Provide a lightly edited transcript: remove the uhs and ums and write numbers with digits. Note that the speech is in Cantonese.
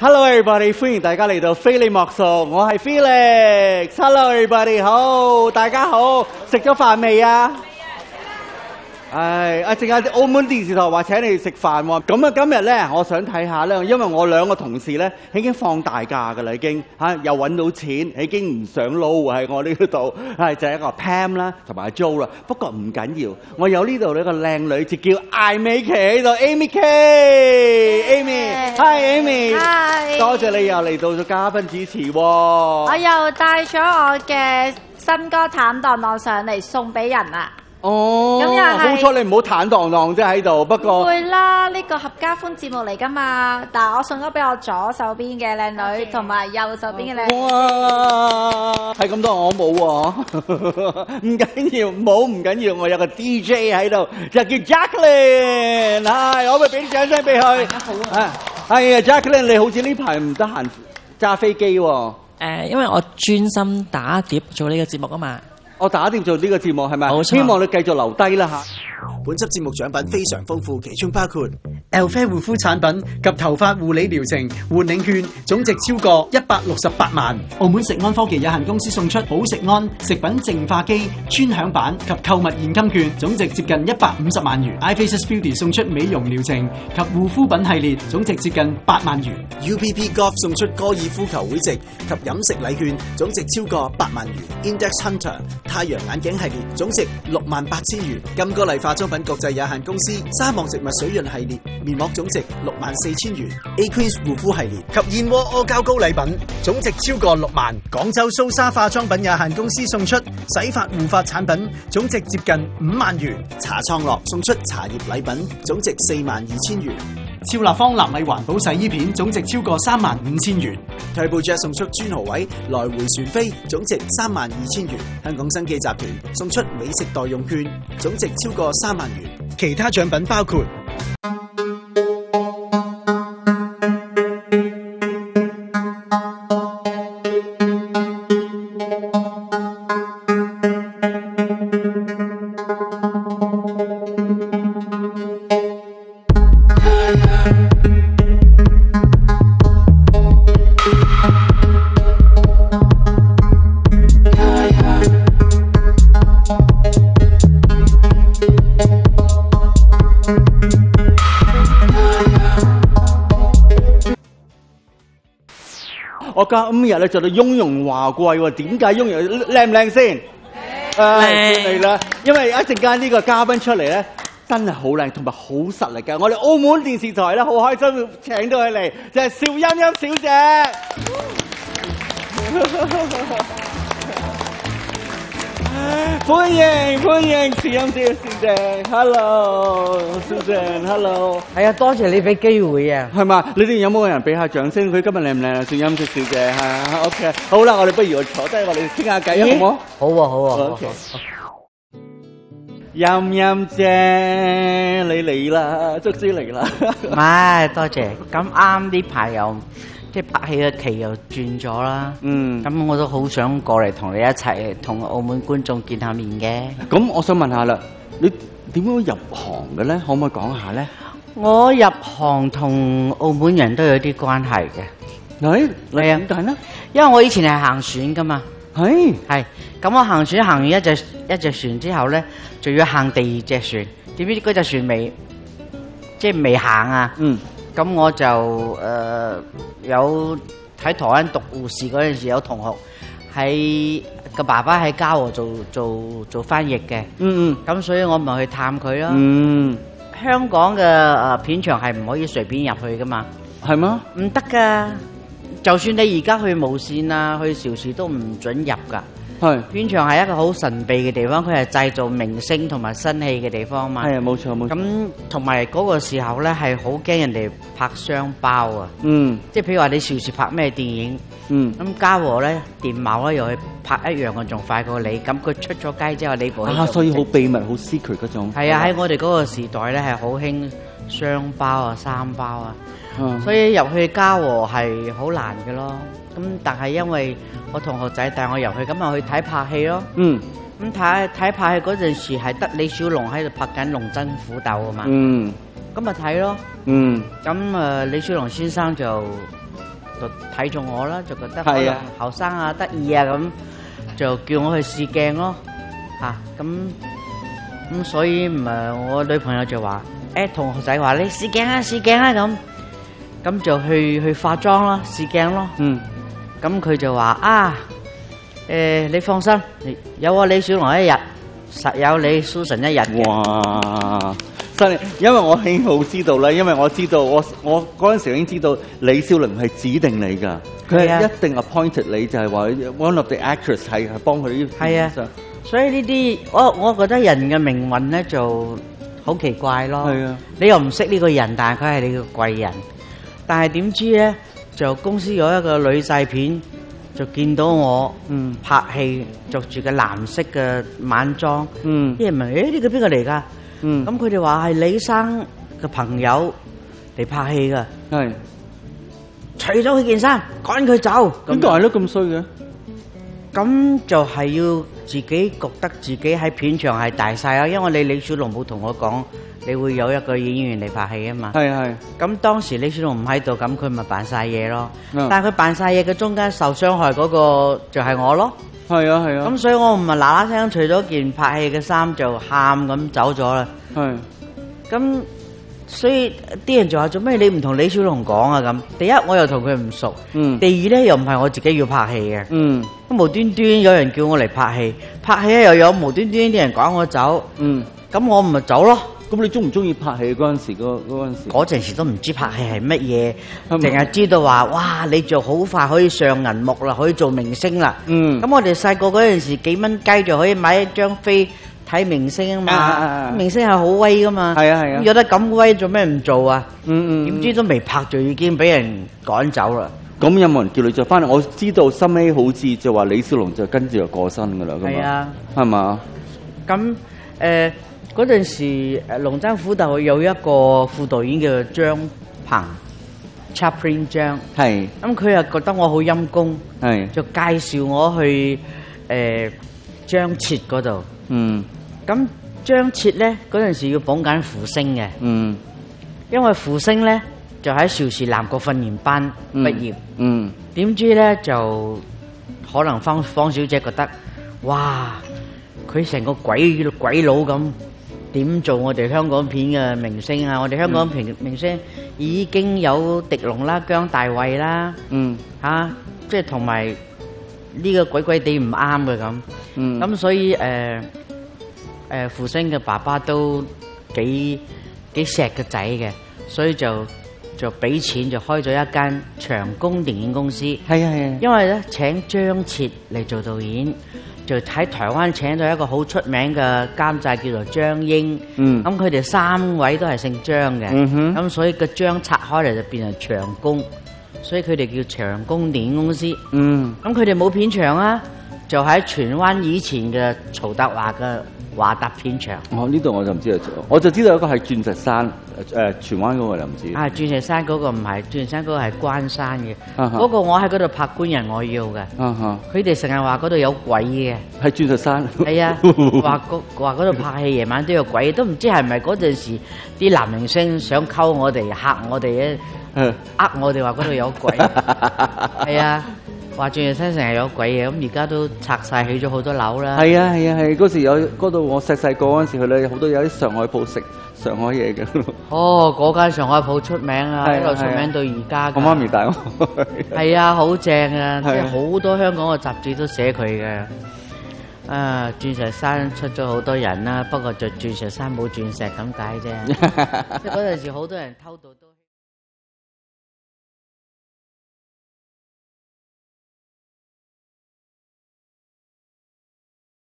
Hello everybody， 歡迎大家嚟到非你莫屬，我係 Felix。Hello everybody， 好，大家好，食咗飯未啊？係，陣間澳門電視台話請你食飯喎。咁啊，今日咧，我想睇下咧，因為我兩個同事咧已經放大假㗎啦，已經又揾到錢，已經唔想撈喺我呢度，就係一個 Pam 啦，同埋 Jo 啦。不過唔緊要，我有呢度呢個靚女，就叫艾美琪喺度 ，Amy K，Amy，Hi Amy， 多謝你又嚟到咗嘉賓主持喎。 我又帶咗我嘅新歌《坦蕩蕩》上嚟送俾人啦。 哦， 咁又係好彩你唔好坦蕩蕩啫喺度，不過會啦，呢個合家歡節目嚟㗎嘛。但係我送咗俾我左手邊嘅靚女，同埋右手邊嘅靚女。 哇，係咁多我冇喎，唔緊要，冇唔緊要，我有個 DJ 喺度，就叫 Jacqueline，係，我咪俾啲掌聲俾佢。好啊，係啊 ，Jacqueline， 你好似呢排唔得閒揸飛機喎。 因為我專心打碟做呢個節目啊嘛。 我打掂做呢個節目係咪？ 冇錯。 希望你繼續留低啦嚇。 本輯節目獎品非常豐富，其中包括 Elfair 護膚產品及頭髮護理療程換領券，總值超過168萬。澳門食安科技有限公司送出保食安食品淨化機尊享版及購物現金券，總值接近150萬元。iFaces Beauty 送出美容療程及護膚品系列，總值接近8萬元。 UPP Golf 送出高爾夫球會籍及飲食禮券，總值超過8萬元。Index Hunter 太陽眼鏡系列，總值68000元。金歌麗化妝品國際有限公司沙漠植物水潤系列面膜，總值64000元。A Queens 護膚系列及燕窩阿膠膏禮品，總值超過6萬。廣州蘇莎化妝品有限公司送出洗髮護髮產品，總值接近5萬元。 茶創樂送出茶葉禮品，總值42000元。 超立方納米環保洗衣片，總值超過35000元。 TurboJet 送出專豪位來回船飛，總值32000元。香港生記集團送出美食代用券，總值超過3萬元。 其他獎品包括我今日咧做到雍容華貴喎，點解雍容靚唔靚先？靚嚟啦，因為一陣間呢個嘉賓出嚟咧，真係好靚，同埋好實力嘅。我哋澳門電視台咧好開心請到佢嚟，就係邵音音小姐。歡迎邵音小姐 ，Hello Susan，Hello。 係啊，多謝你俾機會啊。 係嘛？你哋有冇人俾下掌聲？佢今日靚唔靚啊？邵音小姐係 OK。好啦，我哋不如坐低，我哋傾下偈啊，好唔好？ 好啊，好啊。 OK。音音姐，你嚟啦，終於嚟啦。 唔係，多謝。咁啱呢排又即係拍戲嘅期又轉咗啦。咁我都好想過嚟同你一齊同澳門觀眾見下面嘅。 咁我想問下啦，你點樣入行嘅咧？可唔可以講下咧？ 我入行同澳門人都有啲關係嘅。 係啊， 點解呢？因為我以前係行船噶嘛。係。咁我行船行完一隻船之後咧，就要行第二隻船。點知嗰隻船未行啊？咁我就有喺台灣讀護士嗰陣時，有同學喺個爸爸喺嘉禾做翻譯嘅。咁所以我咪去探佢咯。香港嘅片場係唔可以隨便入去噶嘛？係嗎？唔得噶，就算你而家去無線啊、去邵氏都唔准入噶。片場係一個好神秘嘅地方，佢係製造明星同埋新戲嘅地方嘛。係啊，冇錯冇錯。咁同埋嗰個時候咧，係好驚人哋拍雙包啊。即係譬如話你邵氏拍咩電影，咁嘉禾咧、電懋咧又去拍一樣嘅，仲快過你。咁佢出咗街之後，你部所以好秘密、好 secret 嗰種。 係啊，喺我哋嗰個時代咧，係好興雙包啊、三包啊。所以入去嘉禾係好難嘅咯。咁但係因為我同學仔帶我入去，咁咪去睇拍戲咯。咁睇拍戲嗰陣時係得李小龍喺度拍緊《龍爭虎鬥》啊嘛。咁咪睇咯。咁李小龍先生就就睇中我啦，就覺得係啊後生啊得意啊咁，就叫我去試鏡咯，咁所以唔係我女朋友就話，同學仔話你試鏡啊咁就去化妝啦，試鏡咯。咁佢就話你放心，有我李小龍一日，實有你 Susan 一日嘅。 哇！真係，因為我已經好知道啦，因為我知道我嗰陣時已經知道李小龍係指定你㗎，佢係一定 appointed 你，就係話 one of the actress 係幫佢啲。 係啊，所以呢啲我覺得人嘅命運咧就好奇怪咯。係啊，你又唔識呢個人，但係佢係你嘅貴人。但係點知咧，就公司有一個女製片就見到我拍戲，着住個藍色嘅晚裝。啲人問：呢個邊個嚟㗎？咁佢哋話係李生嘅朋友嚟拍戲㗎。係，除咗佢件衫，趕佢走。 點解咧咁衰嘅？ 咁就係要自己覺得自己喺片場係大晒啦，因為你李小龍冇同我講你會有一個演員嚟拍戲啊嘛。係。咁當時李小龍唔喺度，咁佢咪扮晒嘢咯。但係佢扮晒嘢嘅中間受傷害嗰個就係我咯。係啊。咁所以我唔係嗱嗱聲除咗件拍戲嘅衫就喊咁走咗啦。咁所以啲人就話做咩你唔同李小龍講啊咁？第一我又同佢唔熟，第二咧又唔係我自己要拍戲嘅，咁無端端有人叫我嚟拍戲，拍戲咧又有無端端啲人趕我走，咁我唔咪走咯。 咁你中唔中意拍戲嗰陣時？ 嗰陣時都唔知拍戲係乜嘢，淨係知道話哇你就好快可以上銀幕啦，可以做明星啦。咁我哋細個嗰陣時幾蚊雞就可以買一張飛睇明星啊嘛，明星係好威噶嘛，有得咁威做咩唔做啊？點知都未拍就已經俾人趕走啦。 咁有冇人叫你再翻嚟？我知道收尾好似就話李小龍就跟住就過身噶啦，咁啊，係嘛？ 咁嗰陣時龍爭虎鬥有一個副導演叫做張鵬 Chaplin 張，咁佢又覺得我好陰功，就介紹我去張徹嗰度。咁張徹咧嗰陣時要捧緊傅聲嘅，因為傅聲咧就喺邵氏南國訓練班畢業，點知咧就可能方小姐覺得，哇，佢成個鬼佬咁，點做我哋香港片嘅明星啊？我哋香港明星已經有狄龍啦、姜大衛啦，即係同埋呢個鬼鬼地唔啱嘅咁，咁所以傅聲嘅爸爸都幾錫個仔嘅，所以就俾錢就開咗一間長工電影公司。因為咧請張徹嚟做導演，就喺台灣請咗一個好出名嘅監製叫做張英。咁佢哋3位都係姓張嘅，咁所以個張拆開嚟就變成長工，所以佢哋叫長工電影公司。咁佢哋冇片場啊，就喺荃灣以前嘅曹達華嘅華達片場。 呢度我就唔知啦，我就知道一個係鑽石山，荃灣嗰個就唔知。 鑽石山嗰個唔係，鑽石山嗰個係關山嘅。嗰個我喺嗰度拍官人我要嘅。佢哋成日話嗰度有鬼嘅。係鑽石山。係啊，話嗰度拍戲夜晚都有鬼，都唔知係咪嗰陣時啲男明星想溝我哋嚇我哋咧，我哋話嗰度有鬼。係啊。話鑽石山成日有鬼嘢，咁而家都拆晒起咗好多樓啦。係啊，嗰時有嗰度我細個嗰陣時去咧，好多有啲上海鋪食上海嘢嘅。嗰間上海鋪出名啊，一路出名到而家。我媽咪帶我去。係啊，好正啊，即係好多香港嘅雜誌都寫佢嘅。鑽石山出咗好多人啦，不過就鑽石山冇鑽石咁解啫。即係嗰陣時好多人偷渡都。